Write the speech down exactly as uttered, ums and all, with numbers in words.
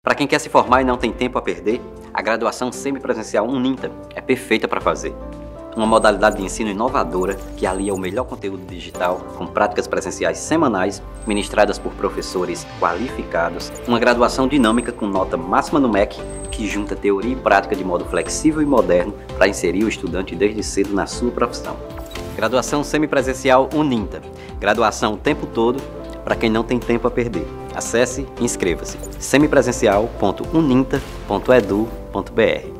Para quem quer se formar e não tem tempo a perder, a graduação semipresencial Uninta é perfeita para fazer. Uma modalidade de ensino inovadora que alia o melhor conteúdo digital com práticas presenciais semanais, ministradas por professores qualificados, uma graduação dinâmica com nota máxima no M E C, que junta teoria e prática de modo flexível e moderno para inserir o estudante desde cedo na sua profissão. Graduação semipresencial Uninta. Graduação o tempo todo para quem não tem tempo a perder. Acesse e inscreva-se semipresencial ponto uninta ponto edu ponto br.